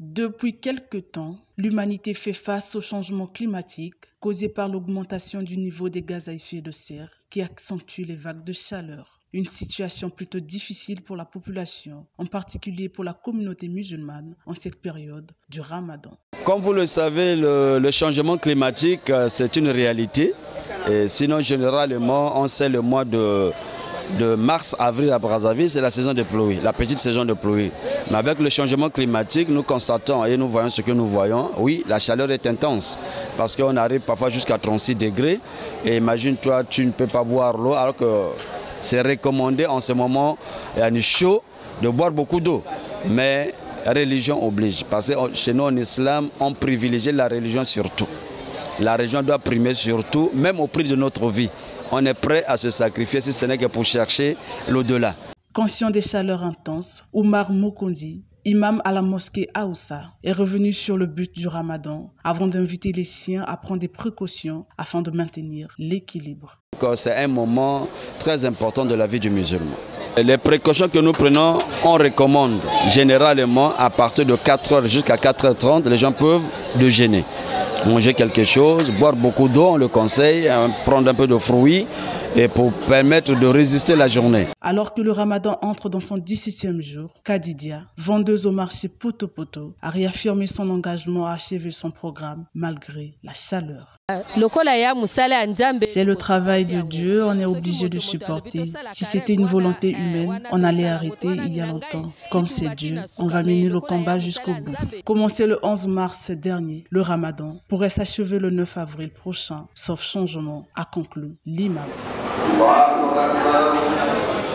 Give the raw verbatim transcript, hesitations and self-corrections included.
Depuis quelque temps, l'humanité fait face au changement climatique causé par l'augmentation du niveau des gaz à effet de serre qui accentue les vagues de chaleur. Une situation plutôt difficile pour la population, en particulier pour la communauté musulmane en cette période du Ramadan. Comme vous le savez, le, le changement climatique, c'est une réalité. Et sinon, généralement, on sait le mois de... de mars, avril à Brazzaville, c'est la saison de pluie, la petite saison de pluie. Mais avec le changement climatique, nous constatons et nous voyons ce que nous voyons. Oui, la chaleur est intense parce qu'on arrive parfois jusqu'à trente-six degrés. Et imagine-toi, tu ne peux pas boire l'eau alors que c'est recommandé en ce moment, il y a chaud, de boire beaucoup d'eau. Mais la religion oblige parce que chez nous en islam, on privilégie la religion surtout. La religion doit primer surtout, même au prix de notre vie. On est prêt à se sacrifier si ce n'est que pour chercher l'au-delà. Conscient des chaleurs intenses, Oumar Mokondi, imam à la mosquée Aoussa, est revenu sur le but du Ramadan avant d'inviter les siens à prendre des précautions afin de maintenir l'équilibre. C'est un moment très important de la vie du musulman. Les précautions que nous prenons, on recommande généralement à partir de quatre heures jusqu'à quatre heures trente, les gens peuvent déjeuner. Manger quelque chose, boire beaucoup d'eau, on le conseille, prendre un peu de fruits et pour permettre de résister la journée. Alors que le Ramadan entre dans son dix-septième jour, Kadidia, vendeuse au marché Poto Poto, a réaffirmé son engagement à achever son programme malgré la chaleur. C'est le travail de Dieu, on est obligé de supporter. Si c'était une volonté humaine, on allait arrêter il y a longtemps. Comme c'est Dieu, on va mener le combat jusqu'au bout. Commencé le onze mars dernier, le Ramadan pourrait s'achever le neuf avril prochain, sauf changement, a conclu l'imam.